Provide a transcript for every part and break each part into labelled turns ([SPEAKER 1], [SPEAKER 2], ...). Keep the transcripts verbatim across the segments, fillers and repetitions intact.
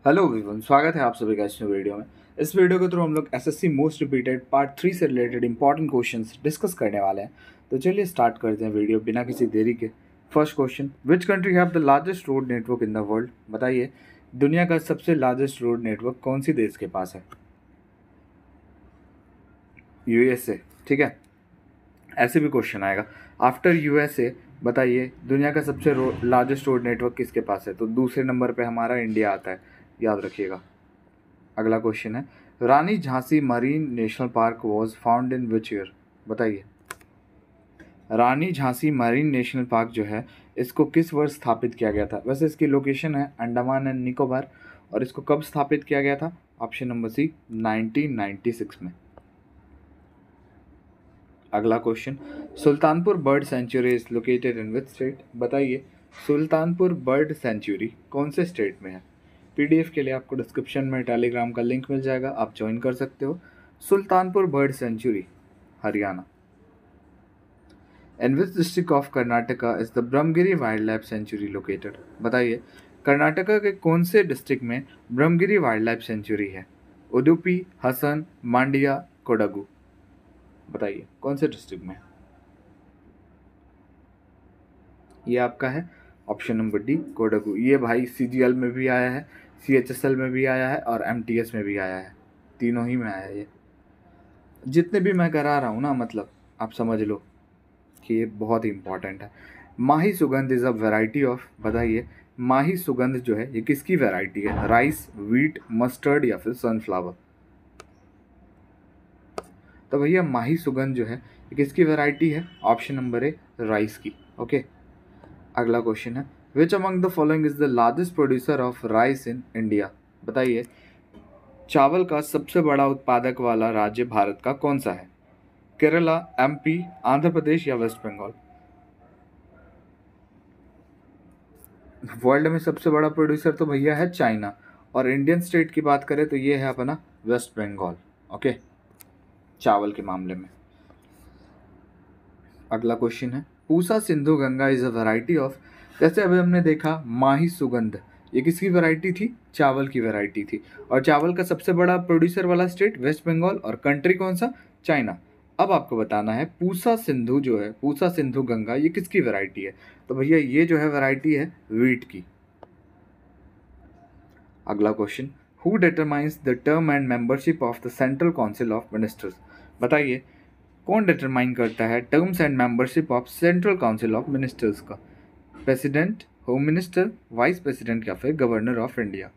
[SPEAKER 1] Hello everyone, स्वागत है आप सभी का इस वीडियो में। इस वीडियो के थ्रू हम लोग SSC most repeated part three से रिलेटेड इंपॉर्टेंट क्वेश्चंस डिस्कस करने वाले हैं। तो चलिए स्टार्ट करते हैं वीडियो बिना किसी देरी के। First question, which country have the largest road network in the world? बताइए, दुनिया का सबसे लार्जेस्ट रोड नेटवर्क कौन सी देश के पास है? यूएसए। ठीक है, ऐसे भी क्वेश्चन आएगा आफ्टर यूएसए। बताइए, दुनिया का सबसे लार्जेस्ट रोड नेटवर्क किसके पास है? तो दूसरे नंबर पे हमारा इंडिया आता है, याद रखिएगा। अगला क्वेश्चन है, Rani Jhansi marine national park was found in which year? बताइए, Rani Jhansi marine national park जो है इसको किस वर्ष स्थापित किया गया था? वैसे इसकी लोकेशन है अंडमान एंड निकोबार, और इसको कब स्थापित किया गया था? Option number C, nineteen ninety six में। अगला question, Sultanpur bird sanctuary is located in which state? बताइए, सुल्तानपुर बर्ड सेंचुरी कौन से स्टेट में है? पीडीएफ के लिए आपको डिस्क्रिप्शन में टेलीग्राम का लिंक मिल जाएगा, आप ज्वाइन कर सकते हो। Sultanpur bird sanctuary, Haryana. In which district of Karnataka is the Brahmagiri wildlife sanctuary located? बताइए, कर्नाटका के कौन से डिस्ट्रिक्ट में ब्रह्मगिरी वाइल्ड लाइफ सेंचुरी है? उडुपी, हसन, मांडिया, कोडगु? बताइए कौन से डिस्ट्रिक्ट में? ये आपका है ऑप्शन नंबर डी, कोडगु। ये भाई सीजीएल में भी आया है, सीएचएसएल में भी आया है और एमटीएस में भी आया है, तीनों ही में आया है। ये जितने भी मैं करा रहा हूँ ना, मतलब आप समझ लो कि ये बहुत ही इंपॉर्टेंट है। माही सुगंध इज अ वेराइटी ऑफ, बताइए माही सुगंध जो है ये किसकी वेराइटी है? राइस, व्हीट, मस्टर्ड या फिर सनफ्लावर? तो भैया माही सुगंध जो है ये किसकी वेराइटी है? ऑप्शन नंबर ए, राइस की। ओके, अगला क्वेश्चन है, which among the following is the largest producer of rice in India? बताइए, चावल का सबसे बड़ा उत्पादक वाला राज्य भारत का कौन सा है? केरला, एमपी, आंध्र प्रदेश या वेस्ट बंगाल? वर्ल्ड में सबसे बड़ा प्रोड्यूसर तो भैया है चाइना, और इंडियन स्टेट की बात करें तो ये है अपना वेस्ट बंगाल। ओके, चावल के मामले में। अगला क्वेश्चन है, Pusa Sindhu Ganga is a variety of, जैसे अभी हमने देखा माही सुगंध, ये किसकी वैरायटी थी? चावल की वैरायटी थी। और चावल का सबसे बड़ा प्रोड्यूसर वाला स्टेट वेस्ट बंगाल, और कंट्री कौन सा? चाइना। अब आपको बताना है पूसा सिंधु जो है, पूसा सिंधु गंगा, ये किसकी वैरायटी है? तो भैया ये जो है वैरायटी है व्हीट की। अगला question, who determines the term and membership of the central council of ministers? बताइए, कौन डिटरमाइन करता है terms and membership of central council of ministers का? President, home minister, vice president या फिर governor of India?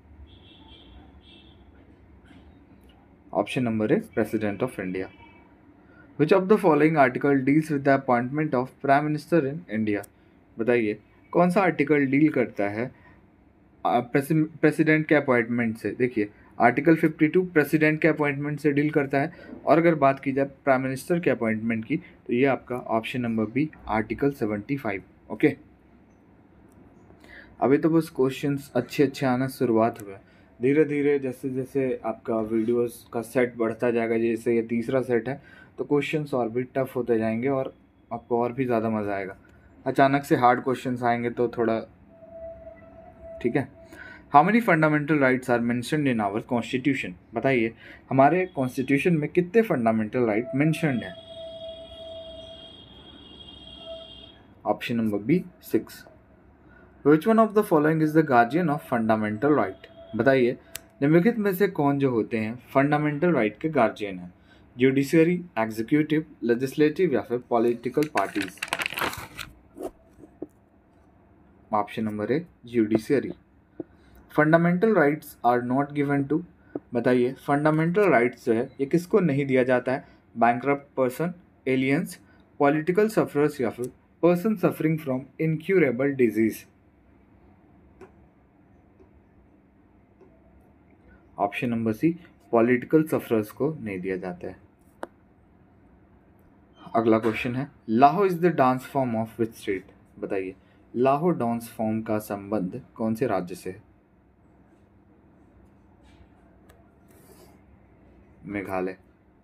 [SPEAKER 1] Option number है president of India. Which of the following article deals with the appointment of prime minister in India? बताइए, कौन सा article deal करता है president के अपॉइंटमेंट से? देखिए, आर्टिकल फिफ्टी टू प्रेसिडेंट के अपॉइंटमेंट से डील करता है, और अगर बात की जाए प्राइम मिनिस्टर के अपॉइंटमेंट की तो ये आपका option number B, article seventy five. Okay, अभी तो बस क्वेश्चंस अच्छे अच्छे आना शुरुआत हुआ है, धीरे धीरे जैसे जैसे आपका वीडियोस का सेट बढ़ता जाएगा, जैसे ये तीसरा सेट है तो क्वेश्चंस और भी टफ होते जाएंगे और आपको और भी ज़्यादा मज़ा आएगा। अचानक से हार्ड क्वेश्चंस आएंगे तो थोड़ा, ठीक है। How many fundamental rights are mentioned in our constitution? बताइए, हमारे कॉन्स्टिट्यूशन में कितने फंडामेंटल राइट मेंशन्ड हैं? Option number B, six. Which one of the following is the guardian of fundamental right? बताइए, निम्नलिखित में से कौन जो होते हैं फंडामेंटल राइट के गार्जियन हैं? जुडिशियरी, एग्जीक्यूटिव, लेजिस्लेटिव या फिर political parties? Option number A, judiciary. Fundamental rights are not given to, बताइए फंडामेंटल राइट्स जो है ये किसको नहीं दिया जाता है? Bankrupt person, aliens, political sufferers या फिर person suffering from incurable disease? Option number C, political sufferers को नहीं दिया जाता है। अगला क्वेश्चन है, Laho is the dance form of which state? बताइए, लाहो डांस फॉर्म का संबंध कौन से राज्य से है? मेघालय।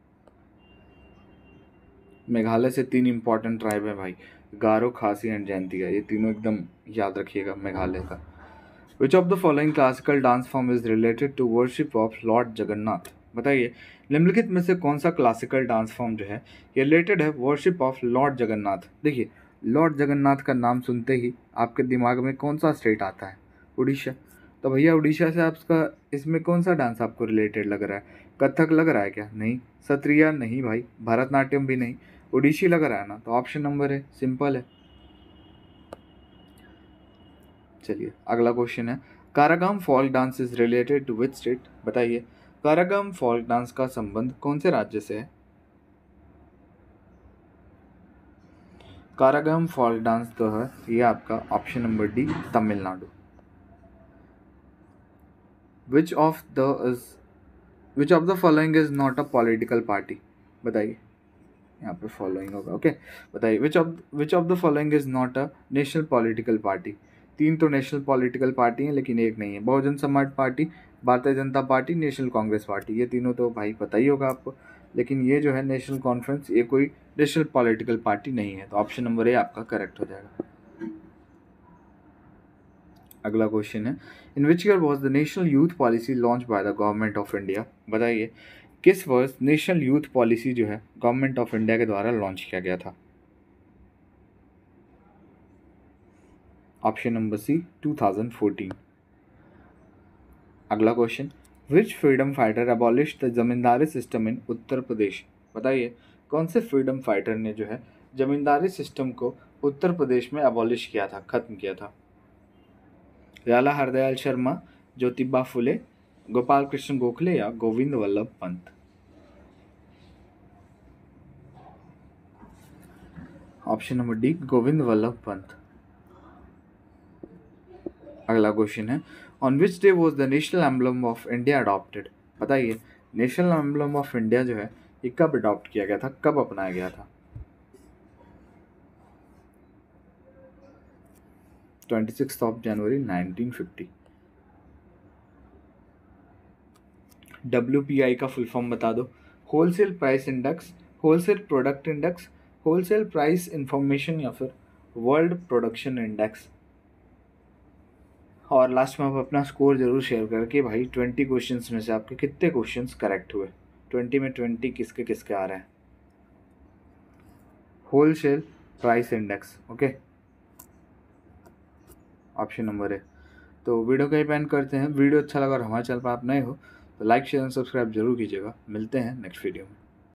[SPEAKER 1] मेघालय से तीन इंपॉर्टेंट ट्राइब है भाई, गारो, खासी एंड जैंतिया, ये तीनों एकदम याद रखिएगा मेघालय का। Which of the following classical dance form is related to worship of lord Jagannath? बताइए निम्नलिखित में से कौन सा क्लासिकल डांस फॉर्म जो है ये रिलेटेड है वर्शिप ऑफ लॉर्ड जगन्नाथ? देखिए लॉर्ड जगन्नाथ का नाम सुनते ही आपके दिमाग में कौन सा स्टेट आता है? उड़ीसा। तो भैया उड़ीसा से आपका इसमें कौन सा डांस आपको रिलेटेड लग रहा है? कथक लग रहा है क्या? नहीं। सत्रिया नहीं भाई। भरतनाट्यम भी नहीं। ओडिसी लग रहा है ना, तो ऑप्शन नंबर है, सिंपल है। चलिए अगला क्वेश्चन है, Karagam folk dance is related to which state? बताइए कारागाम फोल्क डांस का संबंध कौन से राज्य से है? कारागाम फोल्क डांस तो है ये आपका option number D, Tamil Nadu. Which of the is which of the following is not a political party? बताइए यहाँ पे फॉलोइंग होगा, ओके। बताइए which of which of the following is not a national political party? तीन तो नेशनल पॉलिटिकल पार्टी हैं लेकिन एक नहीं है, Bahujan Samaj party, Bharatiya Janata party, national Congress party. ये तीनों तो भाई पता ही होगा आपको, लेकिन ये जो है नेशनल कॉन्फ्रेंस ये कोई नेशनल पॉलिटिकल पार्टी नहीं है, तो ऑप्शन नंबर ए आपका करेक्ट हो जाएगा। अगला क्वेश्चन है, in which year was the national youth policy launch by the government of India? बताइए किस वर्ष नेशनल यूथ पॉलिसी जो है गवर्नमेंट ऑफ इंडिया के द्वारा लॉन्च किया गया था? Option number C, two thousand fourteen. अगला question, which freedom fighter abolish the zamindari system in Uttar Pradesh? बताइए कौन से फ्रीडम फाइटर ने जो है जमींदारी सिस्टम को उत्तर प्रदेश में अबॉलिश किया था, खत्म किया था? लाला हरदयाल शर्मा, ज्योतिबा फुले, गोपाल कृष्ण गोखले या Govind Vallabh Pant? Option number D, Govind Vallabh Pant. अगला क्वेश्चन है, on which day was the national emblem of India adopted? बताइए नेशनल एम्बलम ऑफ इंडिया जो है ये कब अडॉप्ट किया गया था, कब अपनाया गया था? Twenty six of January nineteen fifty. W P I का फुल फॉर्म बता दो। Wholesale price index, wholesale product index, wholesale price information या फिर वर्ल्ड प्रोडक्शन इंडेक्स? और लास्ट में आप अपना स्कोर जरूर शेयर करके भाई ट्वेंटी क्वेश्चंस में से आपके कितने क्वेश्चंस करेक्ट हुए, ट्वेंटी में ट्वेंटी किसके किसके आ रहे हैं? Wholesale price index, okay, option number है। तो वीडियो को ही पेन करते हैं। वीडियो अच्छा लगा और हमारे चैनल पर आप नए हो तो लाइक शेयर और सब्सक्राइब जरूर कीजिएगा। मिलते हैं नेक्स्ट वीडियो में।